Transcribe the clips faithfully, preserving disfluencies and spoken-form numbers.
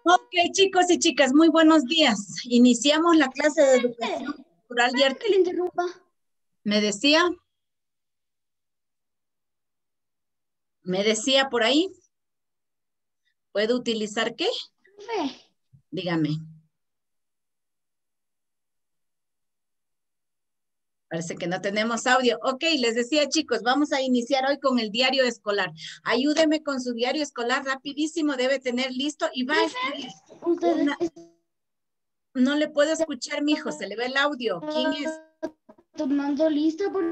Ok, chicos y chicas, muy buenos días. Iniciamos la clase de educación cultural y arte. Que le interrumpa. ¿Me decía? ¿Me decía por ahí? ¿Puedo utilizar qué? Profe, Dígame. Parece que no tenemos audio. Ok, les decía, chicos, vamos a iniciar hoy con el diario escolar. Ayúdeme con su diario escolar rapidísimo, debe tener listo y va a escribir. ustedes Una... No le puedo escuchar, mijo, se le ve el audio. ¿Quién es? tomando lista por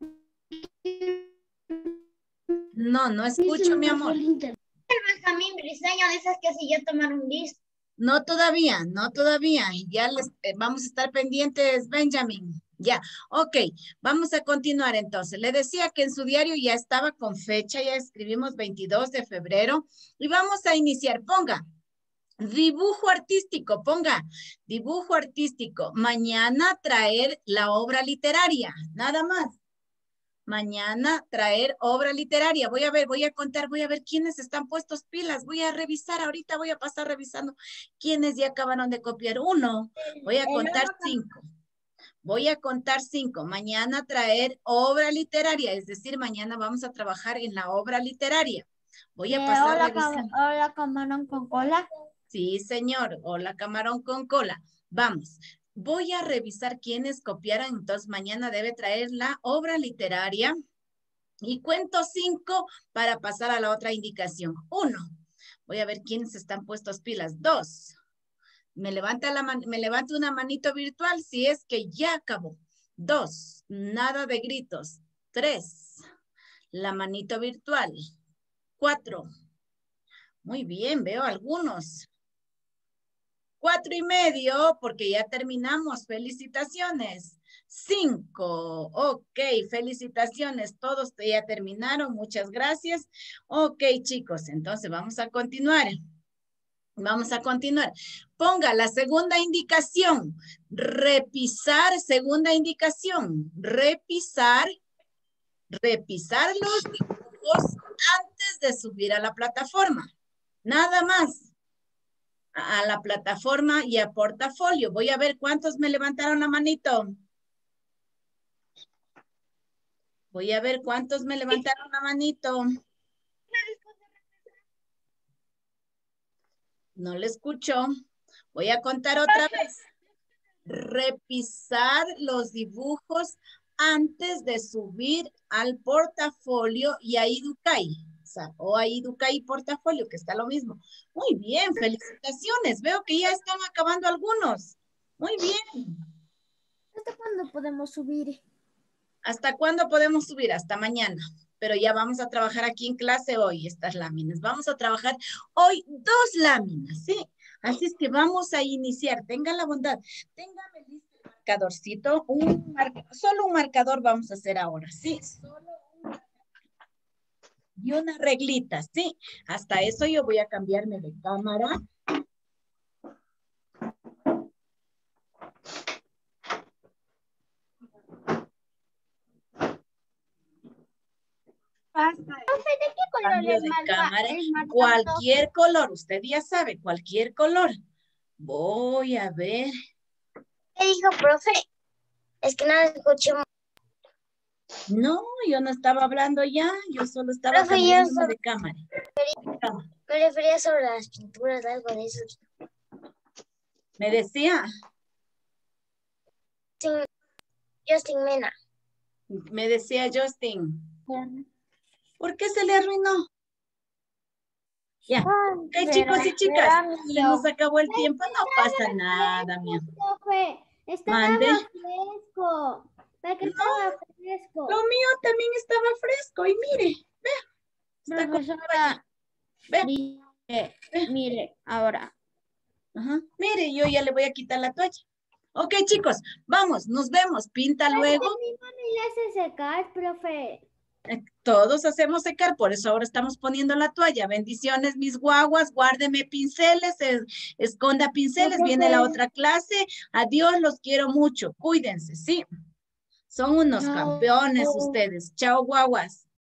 No, no mi escucho, mi celular fue amor. el internet. Benjamín Briseño, de esas que si ya tomaron lista. No todavía, no todavía. Ya les eh, vamos a estar pendientes, Benjamin. Ya, ok, vamos a continuar entonces. Le decía que en su diario ya estaba con fecha, ya escribimos veintidós de febrero y vamos a iniciar. Ponga, dibujo artístico, ponga, dibujo artístico. Mañana traer la obra literaria, nada más. Mañana traer obra literaria. Voy a ver, voy a contar, voy a ver quiénes están puestos pilas. Voy a revisar, ahorita voy a pasar revisando quiénes ya acabaron de copiar. Uno, voy a contar cinco. Voy a contar cinco. Mañana traer obra literaria, es decir, mañana vamos a trabajar en la obra literaria. Voy a pasar Hola, revisando. hola, camarón con cola. Sí, señor. Hola, camarón con cola. Vamos. Voy a revisar quiénes copiaron, entonces mañana debe traer la obra literaria. Y cuento cinco para pasar a la otra indicación. Uno, voy a ver quiénes están puestos pilas. Dos, me levanta, la man me levanta una manito virtual si es que ya acabó. Dos, nada de gritos. Tres, la manito virtual. Cuatro, muy bien, veo algunos. Cuatro y medio, porque ya terminamos. Felicitaciones. Cinco. Ok, felicitaciones. Todos ya terminaron. Muchas gracias. Ok, chicos, entonces vamos a continuar. Vamos a continuar. Ponga la segunda indicación. Repisar, segunda indicación. Repisar, repisar los dibujos antes de subir a la plataforma. Nada más. A la plataforma y a portafolio. Voy a ver cuántos me levantaron la manito. Voy a ver cuántos me levantaron la manito. No le escucho. Voy a contar otra vez. Repisar los dibujos antes de subir al portafolio y a Educay. O, sea, o a Educay portafolio, que está lo mismo. Muy bien, felicitaciones. Veo que ya están acabando algunos. Muy bien. ¿Hasta cuándo podemos subir? ¿Hasta cuándo podemos subir? Hasta mañana. Pero ya vamos a trabajar aquí en clase hoy estas láminas. Vamos a trabajar hoy dos láminas, ¿sí? Así es que vamos a iniciar. Tenga la bondad. Téngame listo el marcadorcito. Un mar... Solo un marcador vamos a hacer ahora, ¿sí? Solo un marcador. Y una reglita, ¿sí? Hasta eso yo voy a cambiarme de cámara. Hasta ¿De qué color cambio es de más cámara, es más cualquier color, usted ya sabe, cualquier color. Voy a ver. ¿Qué dijo, profe? Es que no escuché. No, yo no estaba hablando ya, yo solo estaba Profe, yo cambiándome solo de cámara. De cámara. me refería sobre las pinturas, algo de eso. Me decía, Justin, Justin Mena. me decía Justin, ¿por qué se le arruinó? Ya, ok, chicos y chicas, se nos acabó el tiempo, no pasa nada, mi amor. Profe, estaba Mande. fresco. Para que No, estaba fresco. lo mío también estaba fresco y mire, vea, está Profesora, vea, mire, vea. mire, ahora. Ajá. Mire, yo ya le voy a quitar la toalla. Ok, chicos, vamos, nos vemos. Pinta luego. Mi mano ya se secar, profe. Eh, Todos hacemos secar, por eso ahora estamos poniendo la toalla. Bendiciones, mis guaguas, guárdeme pinceles, eh, esconda pinceles, No, viene la profe. otra clase. Adiós, los quiero mucho. Cuídense, ¿sí? Son unos Chao. campeones ustedes. Chao, guaguas.